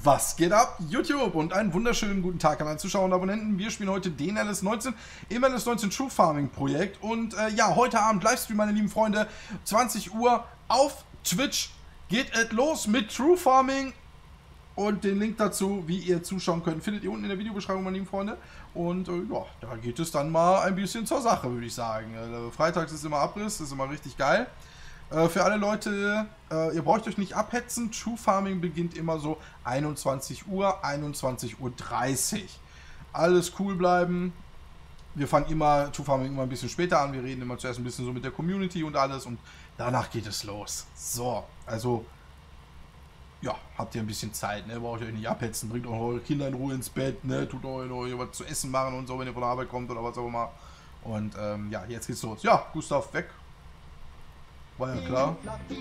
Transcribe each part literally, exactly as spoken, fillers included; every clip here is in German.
Was geht ab, YouTube? Und einen wunderschönen guten Tag an alle Zuschauer und Abonnenten. Wir spielen heute den L S neunzehn im L S neunzehn True Farming Projekt. Und äh, ja, heute Abend Livestream, meine lieben Freunde, zwanzig Uhr auf Twitch geht es los mit True Farming. Und den Link dazu, wie ihr zuschauen könnt, findet ihr unten in der Videobeschreibung, meine lieben Freunde. Und äh, ja, da geht es dann mal ein bisschen zur Sache, würde ich sagen. Äh, freitags ist immer Abriss, ist immer richtig geil. Äh, für alle Leute, äh, ihr braucht euch nicht abhetzen. True Farming beginnt immer so einundzwanzig Uhr, einundzwanzig Uhr dreißig. Alles cool bleiben. Wir fangen immer, True Farming immer ein bisschen später an. Wir reden immer zuerst ein bisschen so mit der Community und alles. Und danach geht es los. So, also, ja, habt ihr ein bisschen Zeit, ne? Braucht ihr euch nicht abhetzen. Bringt auch eure Kinder in Ruhe ins Bett, ne? Tut euch noch was zu essen machen und so, wenn ihr von der Arbeit kommt oder was auch immer. Und ähm, ja, jetzt geht's los. Ja, Gustav, weg. War ja klar.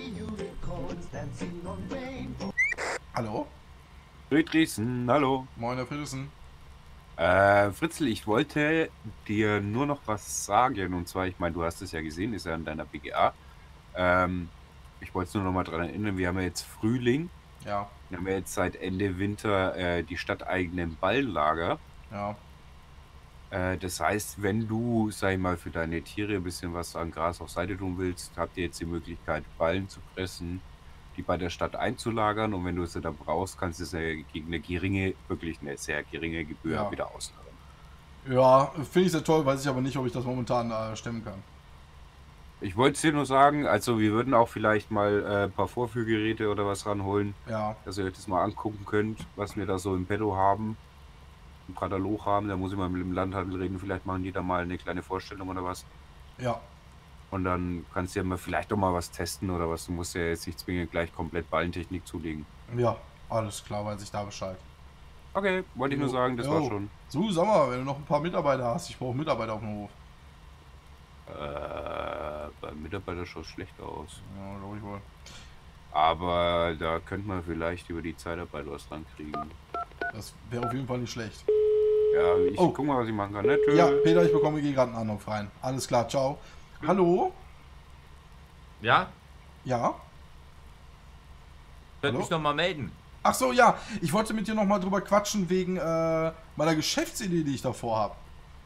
Hallo? Friedrichsen, hallo. Moin, Herr Friedrichsen. Äh, Fritzl, ich wollte dir nur noch was sagen. Und zwar, ich meine, du hast es ja gesehen, ist ja in deiner B G A. Ähm, ich wollte es nur noch mal daran erinnern, wir haben ja jetzt Frühling. Ja. Wir haben ja jetzt seit Ende Winter äh, die stadteigenen Ballenlager. Ja. Äh, das heißt, wenn du, sag ich mal, für deine Tiere ein bisschen was an Gras auf Seite tun willst, habt ihr jetzt die Möglichkeit, Ballen zu pressen, die bei der Stadt einzulagern. Und wenn du sie dann brauchst, kannst du sie gegen eine geringe, wirklich eine sehr geringe Gebühr Ja. wieder auslagern. Ja, finde ich sehr toll, weiß ich aber nicht, ob ich das momentan äh, stemmen kann. Ich wollte es dir nur sagen, also wir würden auch vielleicht mal äh, ein paar Vorführgeräte oder was ranholen, Ja. dass ihr euch das mal angucken könnt, was wir da so im Petto haben, im Katalog haben. Da muss ich mal mit dem Landhandel reden, vielleicht machen die da mal eine kleine Vorstellung oder was. Ja. Und dann kannst du ja mal vielleicht doch mal was testen oder was. Du musst ja jetzt nicht zwingend gleich komplett Ballentechnik zulegen. Ja, alles klar, weiß ich da Bescheid. Okay, wollte ich nur sagen, das Jo. war schon. So, sag mal, wenn du noch ein paar Mitarbeiter hast, ich brauche Mitarbeiter auf dem Hof. Äh, beim Mitarbeiter schaut es schlecht aus. Ja, glaube ich wohl. Aber da könnte man vielleicht über die Zeitarbeit was rankriegen. Das wäre auf jeden Fall nicht schlecht. Ja, ich Oh. guck mal, was ich machen kann. Ne? Tschö. Ja, Peter, ich bekomme hier gerade einen Anruf rein. Alles klar, ciao. Hallo? Ja? Ja? Könnt Hallo? mich noch mal melden. Ach so, ja. Ich wollte mit dir noch mal drüber quatschen wegen äh, meiner Geschäftsidee, die ich davor habe.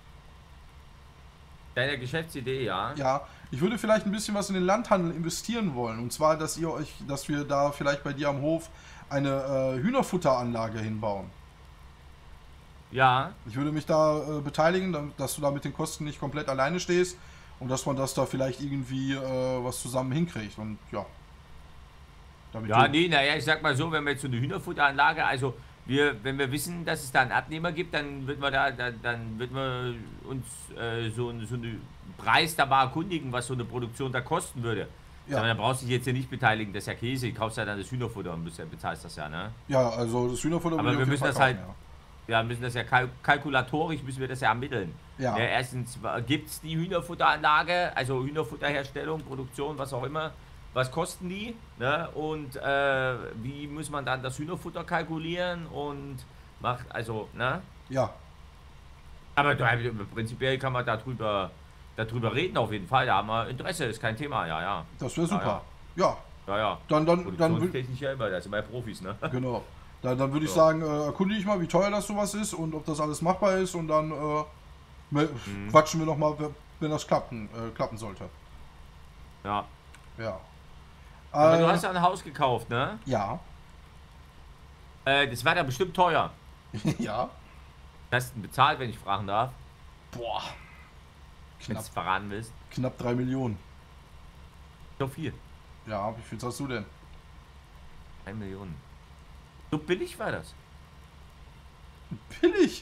Deine Geschäftsidee, ja? Ja, ich würde vielleicht ein bisschen was in den Landhandel investieren wollen. Und zwar, dass ihr euch, dass wir da vielleicht bei dir am Hof eine äh, Hühnerfutteranlage hinbauen. Ja. Ich würde mich da äh, beteiligen, dann- dass du da mit den Kosten nicht komplett alleine stehst und dass man das da vielleicht irgendwie äh, was zusammen hinkriegt. Und ja. Damit Ja, du- nee, naja, ich sag mal so, wenn wir jetzt so eine Hühnerfutteranlage, also wir, wenn wir wissen, dass es da einen Abnehmer gibt, dann wird man da, dann, dann wird man uns äh, so, so einen Preis da mal erkundigen, was so eine Produktion da kosten würde. Ja. Aber da brauchst du dich jetzt hier nicht beteiligen, das ist ja Käse, du kaufst ja dann das Hühnerfutter und bist ja- bezahlst das ja, ne? Ja, also das Hühnerfutter Aber würde ich wir auf jeden müssen Fall das halt, kaufen, ja, müssen das ja kalk kalkulatorisch, müssen wir das ja ermitteln. Ja. Ja, erstens, gibt es die Hühnerfutteranlage, also Hühnerfutterherstellung, Produktion, was auch immer, was kosten die? Ne? Und äh, wie muss man dann das Hühnerfutter kalkulieren und macht, also, ne? Ja. Aber da, prinzipiell kann man darüber, darüber reden auf jeden Fall, da haben wir Interesse, ist kein Thema, ja, ja. Das wäre super. Ja, Ja. Ja, ja. Dann, dann, dann, wür- Produktionstechnisch ja immer, das sind wir Profis, ne? genau. Dann, dann würde ich Ja. sagen, äh, erkundige ich mal, wie teuer das sowas ist und ob das alles machbar ist und dann äh, mel- Mhm. quatschen wir noch mal, wenn das klappen, äh, klappen sollte. Ja. Ja. Aber Äh, du hast ja ein Haus gekauft, ne? ja. Äh, das war da bestimmt teuer. Ja. Hast du bezahlt, wenn ich fragen darf? Boah. Wenn Knapp, du es verraten willst. knapp drei Millionen. So viel. Ja, wie viel zahlst du denn? drei Millionen. So billig war das. Billig.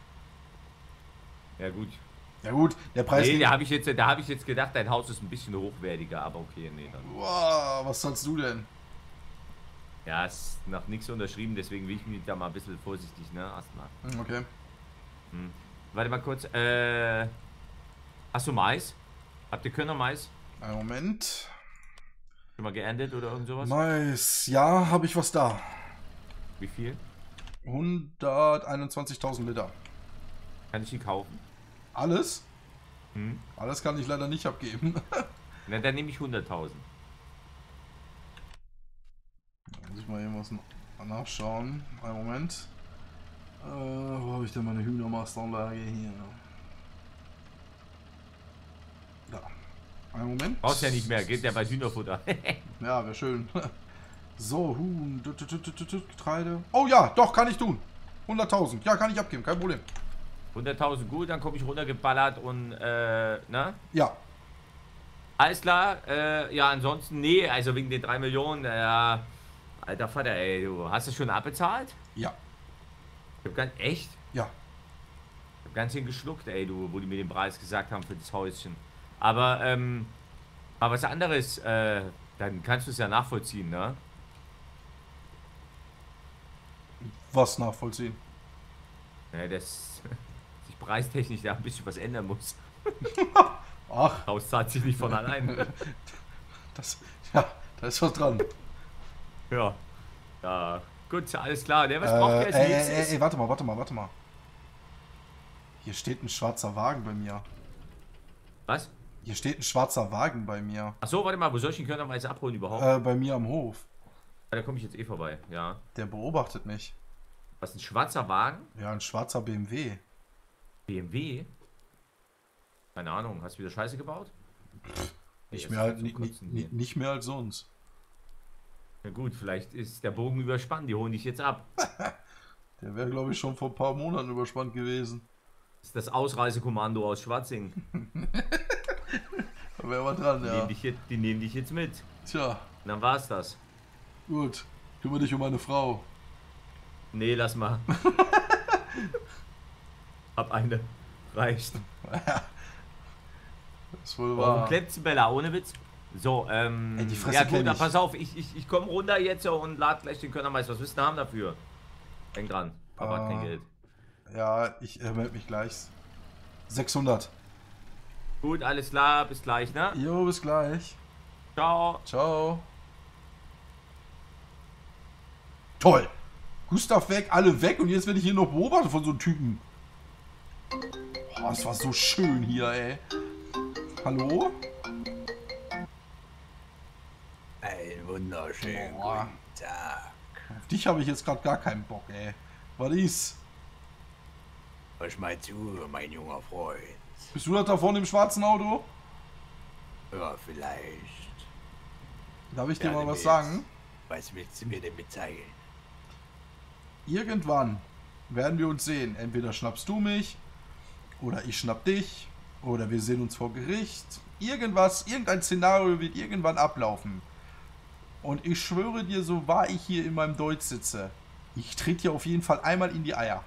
Ja gut. Ja gut, der Preis Nee, liegt- da habe ich jetzt, da habe ich jetzt gedacht, dein Haus ist ein bisschen hochwertiger, aber okay, nee, dann. Boah, was zahlst du denn? Ja, ist noch nichts unterschrieben, deswegen will ich mich da mal ein bisschen vorsichtig, ne? Erstmal. Hm, okay. Hm. Warte mal kurz, äh. Hast du Mais? Habt ihr Körner Mais? Einen Moment. Schon mal geerntet oder irgend sowas? Mais, ja, habe ich was da. Wie viel? hunderteinundzwanzigtausend Liter. Kann ich die kaufen? Alles? Hm? Alles kann ich leider nicht abgeben. Na, dann nehme ich hunderttausend. Muss ich mal irgendwas Mal nachschauen. Einen Moment. Äh, wo habe ich denn meine Hühnermastanlage hier? Da. Einen Moment. Brauchst ja nicht mehr, geht ja bei Hühnerfutter. Ja, wäre schön. So, Huhn, tut, tut, tut, tut, tut, Getreide. Oh ja, doch, kann ich tun. hunderttausend. Ja, kann ich abgeben, kein Problem. hunderttausend gut, dann komme ich runtergeballert und, äh, ne? Ja. Alles klar, äh, ja, ansonsten, nee, also wegen den drei Millionen, äh, alter Vater, ey, du hast es schon abbezahlt? Ja. Ich hab ganz, echt? Ja. Ich hab ganz schön geschluckt, ey, du, wo die mir den Preis gesagt haben für das Häuschen. Aber, ähm, aber was anderes, äh, dann kannst du es ja nachvollziehen, ne? Was nachvollziehen? Ja, dass sich preistechnisch da ein bisschen was ändern muss. Ach, Haus zahlt sich nicht von allein. das, ja, da ist was dran. Ja. Ja, gut, alles klar. Der, was Äh, braucht ihr als ey, nächstes? ey, ey, warte mal, warte mal, warte mal. Hier steht ein schwarzer Wagen bei mir. Was? Hier steht ein schwarzer Wagen bei mir. Achso, warte mal, wo soll ich den Körnerweise abholen überhaupt? Äh, bei mir am Hof. Da komme ich jetzt eh vorbei, ja. Der beobachtet mich. Was, ein schwarzer Wagen? Ja, ein schwarzer B M W. B M W? Keine Ahnung, hast du wieder Scheiße gebaut? Nicht Ey, mehr, jetzt halt, zum nicht, Kotzen nicht, hier. nicht mehr als sonst. Na gut, vielleicht ist der Bogen überspannt, die holen dich jetzt ab. Der wäre, glaube ich, schon vor ein paar Monaten überspannt gewesen. Das ist das Ausreisekommando aus Schwarzing. Da wäre was dran, Die, ja. nehmen dich jetzt, die nehmen dich jetzt mit. Tja, Und dann war's das. gut. Kümmere dich um meine Frau. Nee, lass mal. Hab eine. Reicht. Das ist wohl Warum wahr. klemmt sie Bella, ohne Witz? So, ähm. Ey, die Fresse ja gut, kenn dann ich. pass auf, ich, ich, ich komme runter jetzt und lad gleich den Körnermeister. Was willst du denn haben dafür? Denk dran. Papa hat kein Äh. Geld. Ja, ich äh, melde mich gleich. sechshundert. Gut, alles klar, bis gleich, ne? Jo, bis gleich. Ciao. Ciao. Toll. Gustav weg, alle weg und jetzt werde ich hier noch beobachtet von so einem Typen. Oh, es war so schön hier, ey. Hallo? Ein wunderschönen Boah. guten Tag. Auf dich habe ich jetzt gerade gar keinen Bock, ey. Was ist? Hörst mal zu, mein junger Freund. Bist du das da vorne im schwarzen Auto? Ja, vielleicht. Darf ich dir Gerne mal was mit. sagen? Was willst du mir denn mitteilen? Irgendwann werden wir uns sehen. Entweder schnappst du mich oder ich schnapp dich oder wir sehen uns vor Gericht. Irgendwas, irgendein Szenario wird irgendwann ablaufen. Und ich schwöre dir, so wahr ich hier in meinem Deutsch sitze, ich trete dir auf jeden Fall einmal in die Eier.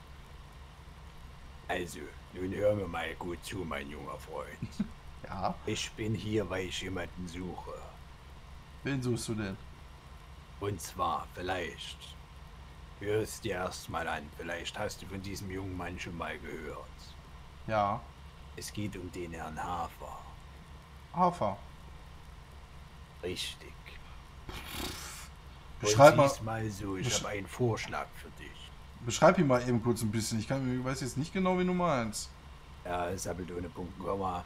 Also, nun hör mir mal gut zu, mein junger Freund. Ja, Ich bin hier, weil ich jemanden suche. wen suchst du denn? Und zwar, vielleicht. Hör es dir erstmal an. Vielleicht hast du von diesem jungen Mann schon mal gehört. Ja, Es geht um den Herrn Hafer. Hafer. Richtig. Beschreib Und mal, sieh's mal so, ich besch- habe einen Vorschlag für dich. beschreib ihn mal eben kurz ein bisschen. Ich kann, ich weiß jetzt nicht genau, wie du meinst. Ja, sammelt ohne Punkt und Komma.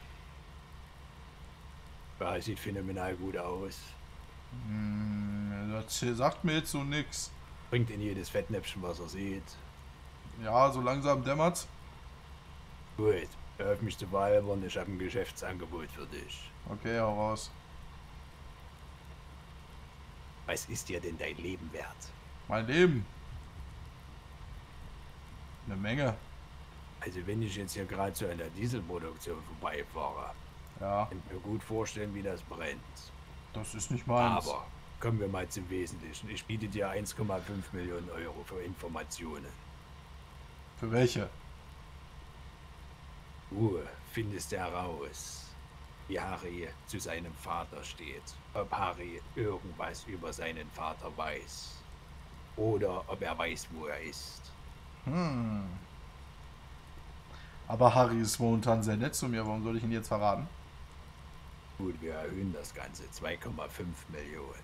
Ja, sieht phänomenal gut aus. Hm, das sagt mir jetzt so nix. Bringt in jedes Fettnäpfchen, was er sieht. Ja, so langsam dämmert's. Gut, hör auf mich zu bealbern, ich habe ein Geschäftsangebot für dich. Okay, hau raus. Was ist dir denn dein Leben wert? Mein Leben. Eine Menge. Also wenn ich jetzt hier gerade zu einer Dieselproduktion vorbeifahre, Ja, kann ich mir gut vorstellen, wie das brennt. das ist nicht meins. Aber kommen wir mal zum Wesentlichen. Ich biete dir eins Komma fünf Millionen Euro für Informationen. Für welche? Du findest heraus, wie Harry zu seinem Vater steht. Ob Harry irgendwas über seinen Vater weiß. Oder ob er weiß, wo er ist. Hm. Aber Harry ist momentan sehr nett zu mir. Warum soll ich ihn jetzt verraten? Gut, wir erhöhen das Ganze. zwei Komma fünf Millionen.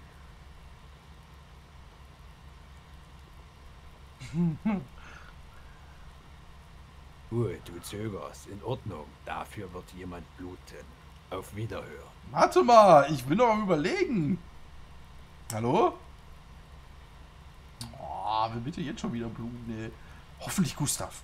Gut, du zögerst. In Ordnung. Dafür wird jemand bluten. Auf Wiederhören. Warte mal, ich bin doch am Überlegen. Hallo? wer bitte jetzt schon wieder Blumen? Nee. Hoffentlich Gustav.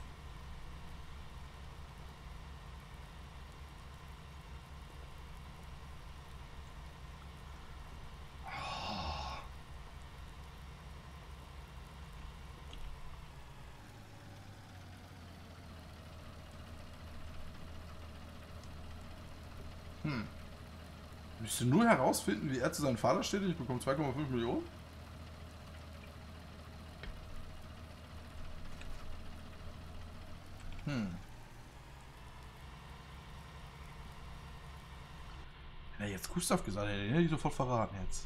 Hm. Ich müsste nur herausfinden, wie er zu seinem Vater steht. Ich bekomme zwei Komma fünf Millionen. Hm. Wenn er jetzt Gustav gesagt hätte, den hätte ich sofort verraten jetzt.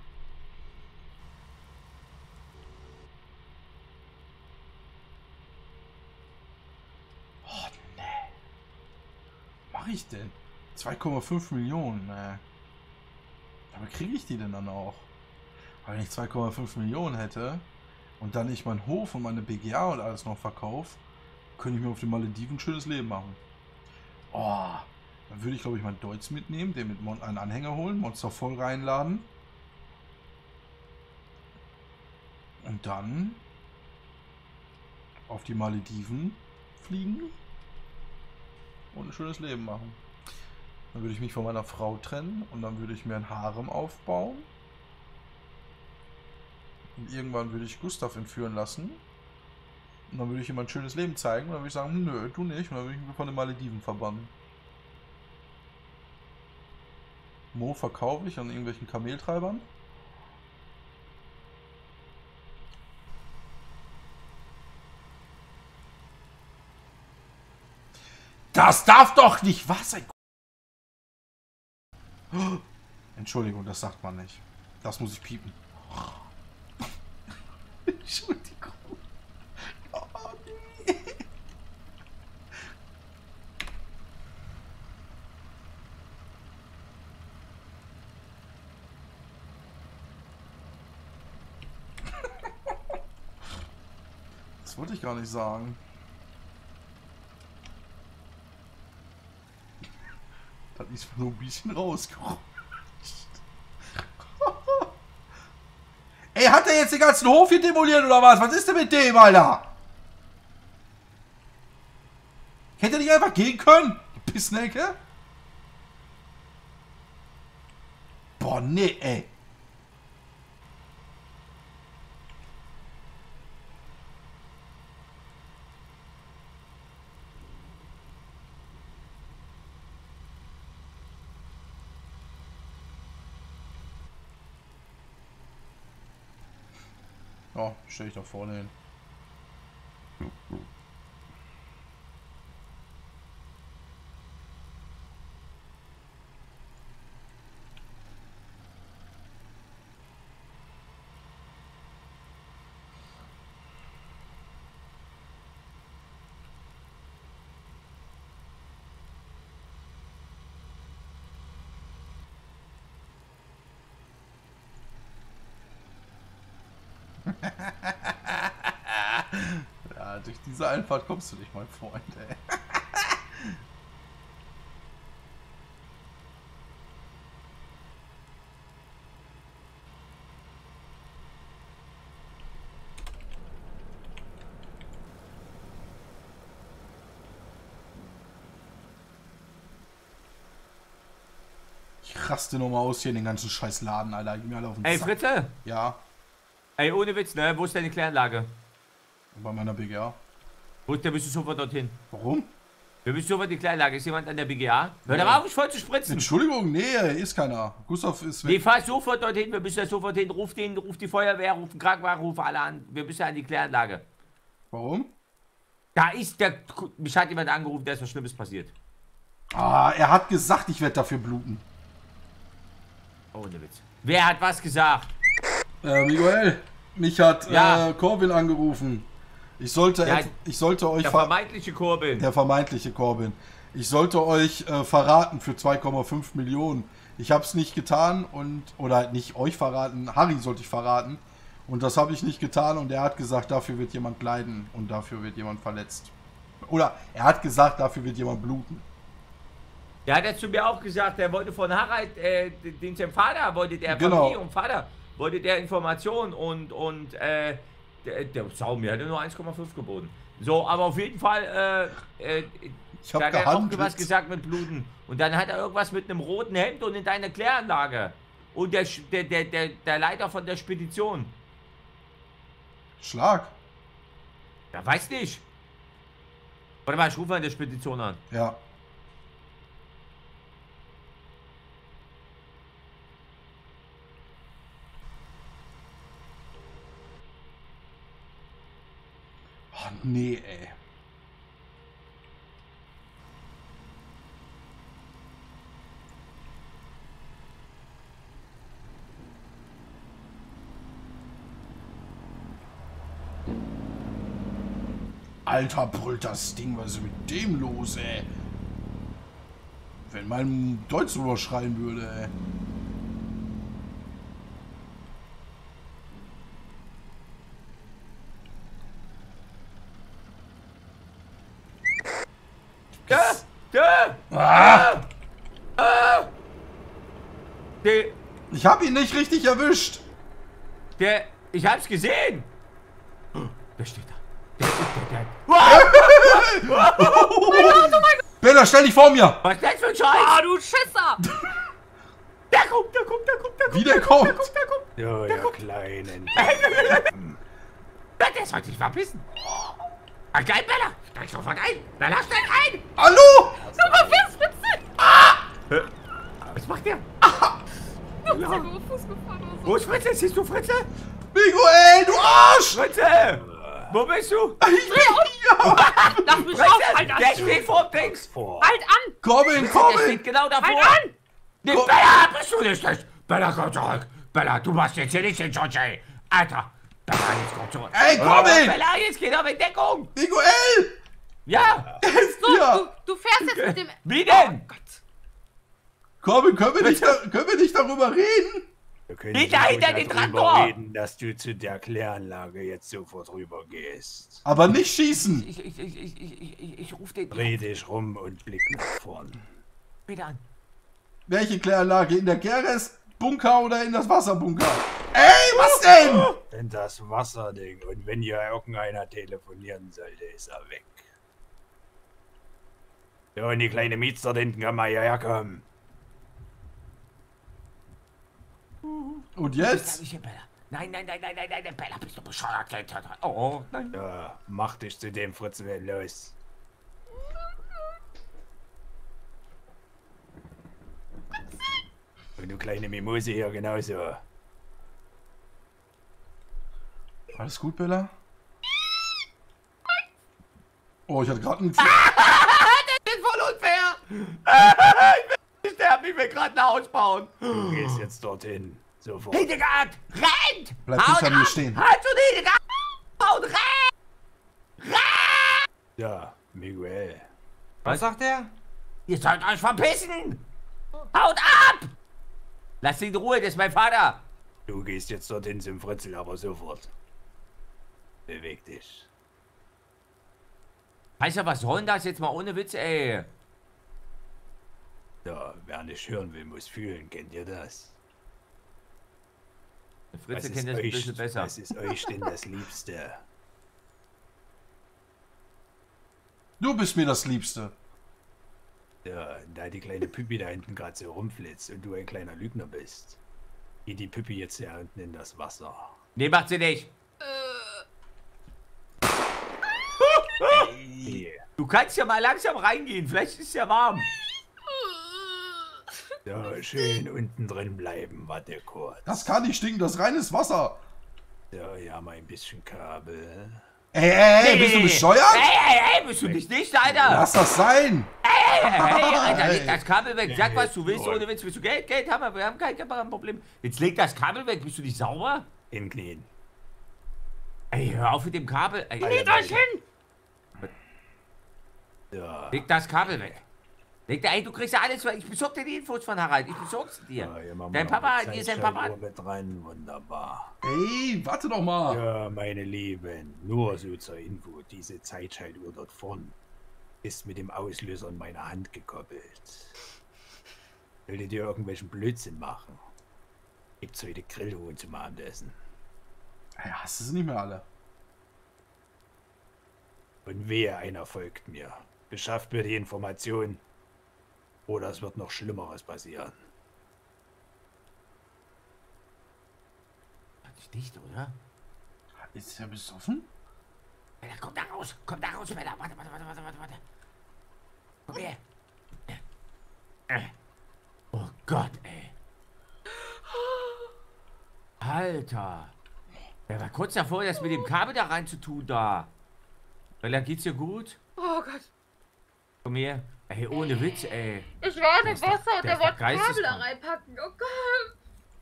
Oh, nee. Was mache ich denn? zwei Komma fünf Millionen, ne. Aber kriege ich die denn dann auch? Aber wenn ich zwei Komma fünf Millionen hätte und dann ich meinen Hof und meine B G A und alles noch verkaufe, könnte ich mir auf den Malediven ein schönes Leben machen. Oh, dann würde ich glaube ich meinen Deutz mitnehmen, den mit Mon einen Anhänger holen, Monster voll reinladen. Und dann auf die Malediven fliegen und ein schönes Leben machen. Dann würde ich mich von meiner Frau trennen und dann würde ich mir ein Harem aufbauen. Und irgendwann würde ich Gustav entführen lassen. Und dann würde ich ihm ein schönes Leben zeigen und dann würde ich sagen, nö, du nicht. Und dann würde ich mich von den Malediven verbannen. Mo verkaufe ich an irgendwelchen Kameltreibern. Das darf doch nicht wahr sein. Entschuldigung, das sagt man nicht. Das muss ich piepen. Entschuldigung. Oh, nee. Das wollte ich gar nicht sagen. Das ist nur ein bisschen rausgerutscht. Ey, hat er jetzt den ganzen Hof hier demoliert oder was? Was ist denn mit dem, Alter? Hätte er nicht einfach gehen können? Die Pissnelke? Boah, nee, ey. Oh, stell ich da vorne hin. Ja, durch diese Einfahrt kommst du nicht, mein Freund, ey. Ich raste nochmal aus hier in den ganzen scheiß Laden, Alter. Geh mir alle auf den Ey, Sack. Fritze! Ja, Ey, ohne Witz, ne? Wo ist deine Kläranlage? bei meiner B G A. Wo, da bist du sofort dorthin. Warum? Wir müssen sofort die Kläranlage. Ist jemand an der B G A? Hör da auf, ich voll zu spritzen. Entschuldigung, nee, hier ist keiner. Gustav ist weg. Nee, fahr sofort dorthin. Wir müssen ja sofort hin. Ruf den, ruf die Feuerwehr, ruf den Krankenwagen, ruf alle an. Wir müssen an die Kläranlage. Warum? Da ist der. Mich hat jemand angerufen, da ist was Schlimmes passiert. Ah, er hat gesagt, ich werde dafür bluten. Ohne Witz. Wer hat was gesagt? Äh, Miguel, mich hat Ja. äh, Corbin angerufen. Ich sollte, Ja, et- ich sollte euch Der ver vermeintliche Corbin. der vermeintliche Corbin. Ich sollte euch äh, verraten für zwei Komma fünf Millionen. Ich habe es nicht getan und oder nicht euch verraten. Harry sollte ich verraten und das habe ich nicht getan und er hat gesagt, dafür wird jemand leiden und dafür wird jemand verletzt. Oder er hat gesagt, dafür wird jemand bluten. Der hat ja zu mir auch gesagt, der wollte von Harald, äh, den sein Vater, wollte der Genau. Familie und Vater, wollte der Informationen und, und, äh, Der, der Sau, mir hätte nur eins Komma fünf geboten. So, aber auf jeden Fall, äh, äh, Ich hab dann hat er auch gehandelt. was gesagt mit Bluten. Und dann hat er irgendwas mit einem roten Hemd und in deiner Kläranlage. Und der, Sch- der, der, der, der Leiter von der Spedition. Schlag. Ja, weiß nicht. Warte mal, ich rufe mal in der Spedition an. Ja. Oh, nee, ey. Alter, brüllt das Ding, was ist mit dem los, ey? Wenn mein Deutsch drüber schreien würde, ey. Da! Da! Ah, Der, ich hab ihn nicht richtig erwischt. der, ich hab's gesehen! Der steht da. Der, der, der, der. Bella, stell dich vor mir. Was ist das für ein Scheiß? Ah, du Schisser! Der kommt, der kommt, der kommt, der kommt. Wie der kommt. Der kommt, der kommt. Ja, ihr Kleinen. Der, der soll sich verpissen. Ah, geil, Bella. Steig sofort ein. Bella, steig ein. Hallo? Nummer vier Spitze! Was macht der? Du bist über Fuß gefahren oder so. Wo ist Fritze? Siehst du Fritze? Miguel, du Arsch. Fritze! Wo bist du? Ja. Lass mich auf! Fritze! Halt an! Der steht vor dem Dings. Vor. Halt an! Komm in, komm Der in. steht genau davor. Halt an! Nee, Komm. Bella, bist du nicht schlecht? Bella, komm zurück. Bella, du machst jetzt hier nicht den George, ey. Alter. Bella, jetzt komm zurück. Ey, komm Oh, in. Bella, jetzt geht er in Deckung. Miguel. Ja. So, Ja. du, du fährst jetzt mit dem... Wie denn? Oh Gott. Komm in, können wir nicht, da, können wir nicht darüber reden? Wir können Nicht dahinter den darüber Traktor. reden, dass du zu der Kläranlage jetzt sofort rüber gehst. Aber nicht schießen. Ich, ich, ich, ich, ich, ich, ich ruf den Dreh dich rum und blick nach vorn. wieder an. Welche Kläranlage? In der Keres-Bunker oder in das Wasserbunker? Ey, was denn? In das Wasserding. Und wenn hier irgendeiner telefonieren sollte, ist er weg. Ja, und die kleine Mietster da hinten kann mal hierher kommen. Und Jetzt? jetzt? Ich hier, Bella. Nein, nein, nein, nein, nein, nein, nein, Bella, bist du bescheuert? Oh, nein. Ja, mach dich zu dem Fritzen los. Und du kleine Mimose hier genauso. Alles gut, Bella? Oh, ich hatte gerade einen... Das ist voll unfair. Ich will nicht sterben, ich will gerade ein Haus bauen. Du gehst jetzt dorthin. Sofort. Hildegard, rennt! Bleib Haut hinter mir ab! stehen. Halt zu Hildegard! Haut, rennt! Ja, Miguel. Was sagt er? Ihr sollt euch verpissen! Haut ab! Lasst ihn in Ruhe, das ist mein Vater. Du gehst jetzt dorthin zum Fritzel, aber sofort. Beweg dich. Weißt du, was soll denn das jetzt mal ohne Witz, ey? Ja, wer nicht hören will, muss fühlen. Kennt ihr das? Der Fritze Was kennt ist das ein euch- bisschen besser. Was ist euch denn das Liebste? Du bist mir das Liebste. Ja, da die kleine Püppi da hinten gerade so rumflitzt und du ein kleiner Lügner bist, geht die Püppi jetzt hier unten in das Wasser. Nee, macht sie nicht. Hey. Du kannst ja mal langsam reingehen, vielleicht ist es ja warm. Ja, schön unten drin bleiben, warte kurz. Das kann nicht stinken, das ist reines Wasser. Ja, ja, mal ein bisschen Kabel. Ey, ey, ey, bist du bescheuert? Ey, ey, ey, bist du nicht nicht, Alter? Lass das sein. Ey, ey, Alter, leg Ey. das Kabel weg. Sag, was du willst, Jawohl. ohne Witz. Willst du Geld? Geld haben wir, wir haben kein, kein Problem. Jetzt leg das Kabel weg, bist du nicht sauber? Hinknien. Ey, hör auf mit dem Kabel. Ey, Geht euch hin! Ja. leg das Kabel weg. Leg da, ey, du kriegst ja alles, ich besorg dir die Infos von Harald, ich besorg's dir. Ja, hier machen wir Dein noch Papa, eine hier ist dein Zeitschaltuhr Papa. mit rein, wunderbar. Ey, warte doch mal. Ja, meine Lieben, nur so zur Info, diese Zeitschaltuhr dort vorn ist mit dem Auslöser in meiner Hand gekoppelt. Wolltet ihr irgendwelchen Blödsinn machen? Gibt's heute Grillhuhn zum Abendessen? Ja, hast du sie nicht mehr alle. Und wehe, einer folgt mir. Beschafft mir die Information. Oder es wird noch Schlimmeres passieren. Nicht dicht, oder? Ist er besoffen? Alter, komm da raus! Komm da raus, Alter! Warte, warte, warte, warte, warte, warte. Komm her! Äh. Oh Gott, ey. Alter. Er war kurz davor, das mit dem Kabel da rein zu tun da. Weil da geht's dir gut? Oh Gott. Komm her. Ey, ohne Witz, ey. Ich war Der im ist doch- Wasser und der der ist wollte doch Kabel da geisteskrank. reinpacken. Oh Gott.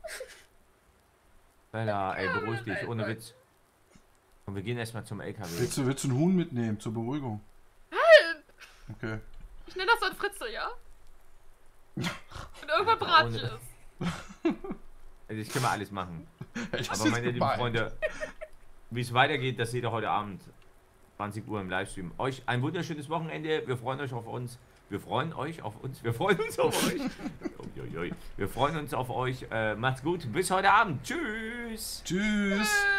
Alter, ey, beruhig dich, Nein, ohne nein. Witz. Und wir gehen erstmal zum L K W. Willst du, willst du einen Huhn mitnehmen zur Beruhigung? Nein. Okay. Ich nenne das so ein Fritzel, ja? Und irgendwann brate ich ohne- es. Also ich kann mal alles machen. Ich hab's Aber jetzt meine lieben gemeint. Freunde, wie es weitergeht, das seht ihr heute Abend. zwanzig Uhr im Livestream. Euch ein wunderschönes Wochenende. Wir freuen euch auf uns. Wir freuen euch auf uns. Wir freuen uns auf euch. Uiuiui. Wir freuen uns auf euch. Äh, macht's gut. Bis heute Abend. Tschüss. Tschüss.